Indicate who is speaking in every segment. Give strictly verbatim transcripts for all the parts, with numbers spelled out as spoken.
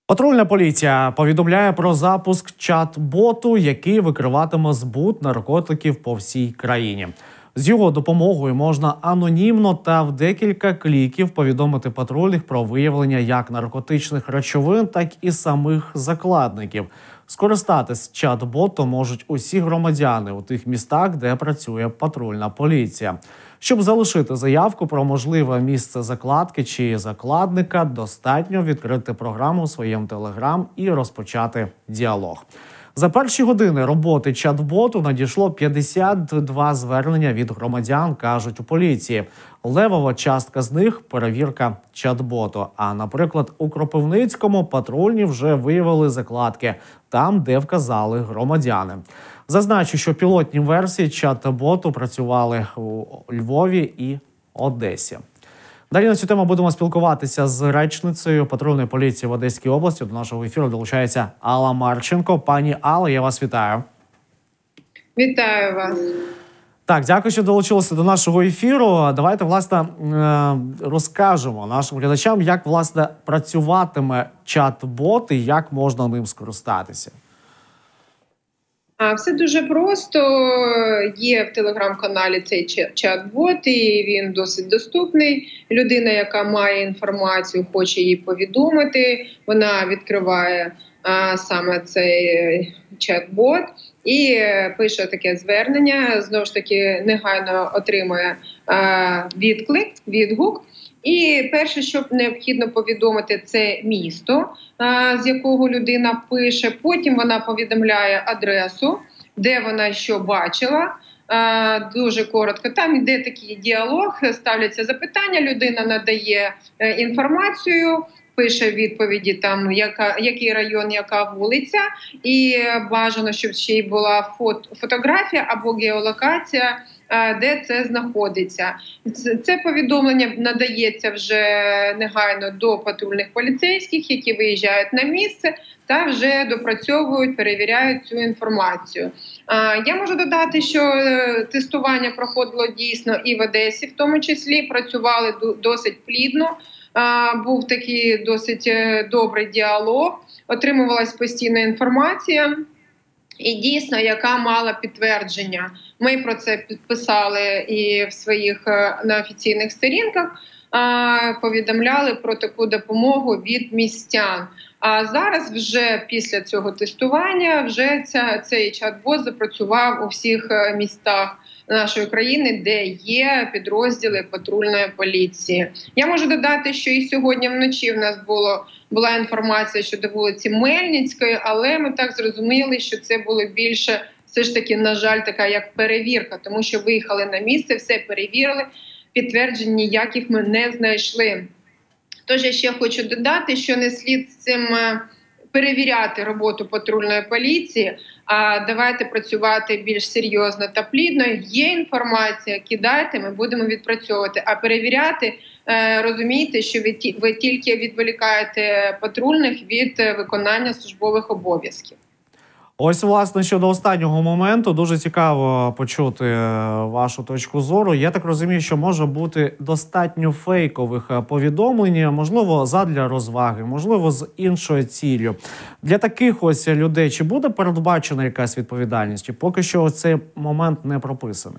Speaker 1: Патрульна поліція повідомляє про запуск чат-боту, який викриватиме збут наркотиків по всій країні. З його допомогою можна анонімно та в декілька кліків повідомити патрульних про виявлення як наркотичних речовин, так і самих закладників. Скористатись чат-ботом можуть усі громадяни у тих містах, де працює патрульна поліція. Щоб залишити заявку про можливе місце закладки чи закладника, достатньо відкрити програму у своєму Телеграм і розпочати діалог. За перші години роботи чат-боту надійшло п'ятдесят два звернення від громадян, кажуть у поліції. Левова частка з них – перевірка чат-боту. А, наприклад, у Кропивницькому патрульні вже виявили закладки там, де вказали громадяни. Зазначу, що пілотні версії чат-боту працювали у Львові і Одесі. Далі на цю тему будемо спілкуватися з речницею патрульної поліції в Одеській області. До нашого ефіру долучається Алла Марченко. Пані Алла, я вас вітаю.
Speaker 2: Вітаю вас.
Speaker 1: Так, дякую, що долучилися до нашого ефіру. Давайте, власне, розкажемо нашим глядачам, як, власне, працюватиме чат-бот і як можна ним скористатися.
Speaker 2: А все дуже просто. Є в телеграм-каналі цей чат-бот, і він досить доступний. Людина, яка має інформацію, хоче їй повідомити, вона відкриває а, саме цей чат-бот і пише таке звернення, знову ж таки негайно отримує а, відклик, відгук. І перше, що необхідно повідомити, це місто, з якого людина пише. Потім вона повідомляє адресу, де вона що бачила. Дуже коротко. Там йде такий діалог, ставляться запитання, людина надає інформацію, пише відповіді, там яка, який район, яка вулиця, і бажано, щоб ще й була фото, фотографія або геолокація, де це знаходиться. Це повідомлення надається вже негайно до патрульних поліцейських, які виїжджають на місце та вже допрацьовують, перевіряють цю інформацію. Я можу додати, що тестування проходило дійсно і в Одесі, в тому числі, працювали досить плідно. Був такий досить добрий діалог, отримувалась постійна інформація, і дійсно, яка мала підтвердження. Ми про це підписали і в своїх на офіційних сторінках, повідомляли про таку допомогу від містян. А зараз вже після цього тестування вже ця, цей чат-бот запрацював у всіх містах нашої країни, де є підрозділи патрульної поліції. Я можу додати, що і сьогодні вночі в нас було, була інформація щодо вулиці Мельницької, але ми так зрозуміли, що це було більше, все ж таки, на жаль, така як перевірка, тому що виїхали на місце, все перевірили, підтверджень ніяких ми не знайшли. Тож я ще хочу додати, що не слід з цим перевіряти роботу патрульної поліції, а давайте працювати більш серйозно та плідно. Є інформація, кидайте, ми будемо відпрацьовувати. А перевіряти, розумійте, що ви тільки відволікаєте патрульних від виконання службових обов'язків.
Speaker 1: Ось, власне, щодо останнього моменту, дуже цікаво почути вашу точку зору. Я так розумію, що може бути достатньо фейкових повідомлень, можливо, задля розваги, можливо, з іншою ціллю. Для таких ось людей чи буде передбачена якась відповідальність, чи поки що цей момент не прописаний?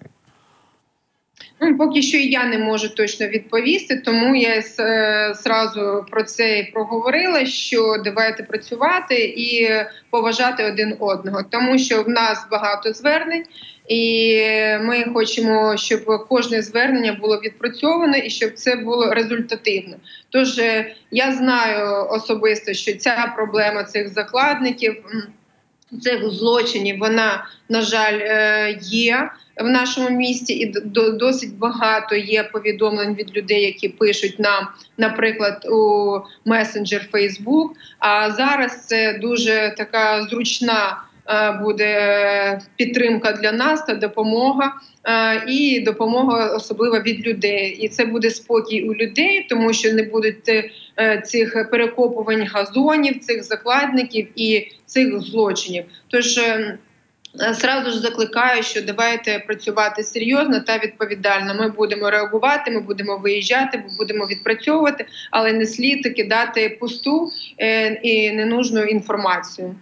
Speaker 2: Ну, поки що і я не можу точно відповісти, тому я зразу про це і проговорила, що давайте працювати і поважати один одного, тому що в нас багато звернень, і ми хочемо, щоб кожне звернення було відпрацьоване і щоб це було результативно. Тож я знаю особисто, що ця проблема цих закладників, цих злочинів, вона, на жаль, є в нашому місті, і досить багато є повідомлень від людей, які пишуть нам, наприклад, у месенджер Facebook. А зараз це дуже така зручна буде підтримка для нас та допомога, і допомога особливо від людей. І це буде спокій у людей, тому що не будуть цих перекопувань газонів, цих закладників і цих злочинів. Тож Зразу ж закликаю, що давайте працювати серйозно та відповідально. Ми будемо реагувати, ми будемо виїжджати, ми будемо відпрацьовувати, але не слід кидати пусту і ненужну інформацію.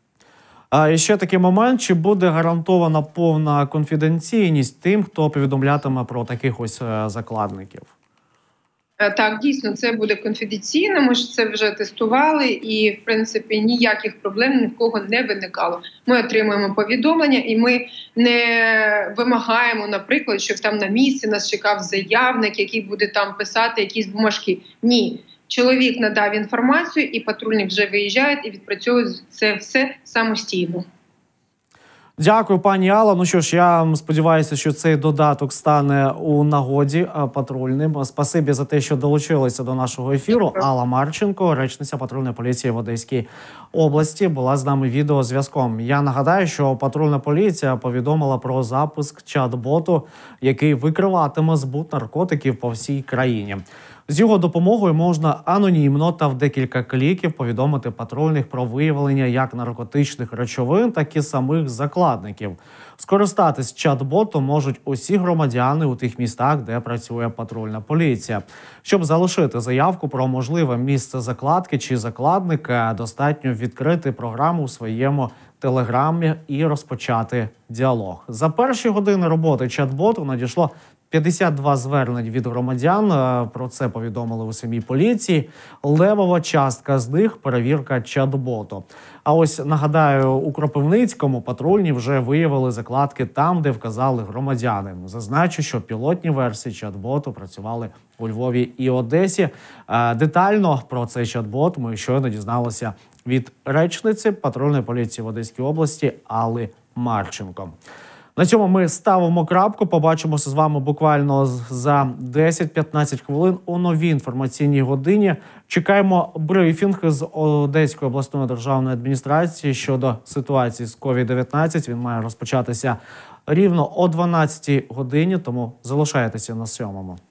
Speaker 1: А ще такий момент, чи буде гарантована повна конфіденційність тим, хто повідомлятиме про таких ось закладників?
Speaker 2: Так, дійсно, це буде конфіденційно, ми ж це вже тестували і, в принципі, ніяких проблем ні в кого не виникало. Ми отримуємо повідомлення і ми не вимагаємо, наприклад, щоб там на місці нас чекав заявник, який буде там писати якісь бумажки. Ні. Чоловік надав інформацію, і патрульні вже виїжджають і відпрацьовують це все самостійно.
Speaker 1: Дякую, пані Алла. Ну що ж, я сподіваюся, що цей додаток стане у нагоді патрульним. Спасибі за те, що долучилися до нашого ефіру. Алла Марченко, речниця патрульної поліції в Одеській області, була з нами відеозв'язком. Я нагадаю, що патрульна поліція повідомила про запуск чат-боту, який викриватиме збут наркотиків по всій країні. З його допомогою можна анонімно та в декілька кліків повідомити патрульних про виявлення як наркотичних речовин, так і самих закладників. Скористатись чат-ботом можуть усі громадяни у тих містах, де працює патрульна поліція. Щоб залишити заявку про можливе місце закладки чи закладника, достатньо відкрити програму у своєму телеграмі і розпочати діалог. За перші години роботи чат-боту надійшло п'ятдесят два звернень від громадян. Про це повідомили у самій поліції. Левова частка з них – перевірка чат-боту. А ось, нагадаю, у Кропивницькому патрульні вже виявили закладки там, де вказали громадяни. Зазначу, що пілотні версії чат-боту працювали у Львові і Одесі. Детально про цей чат-бот ми щойно дізналися від речниці патрульної поліції в Одеській області Алли Марченко. На цьому ми ставимо крапку. Побачимося з вами буквально за десять-п'ятнадцять хвилин у новій інформаційній годині. Чекаємо брифінг з Одеської обласної державної адміністрації щодо ситуації з ковід дев'ятнадцять. Він має розпочатися рівно о дванадцятій годині, тому залишайтеся на сьомому.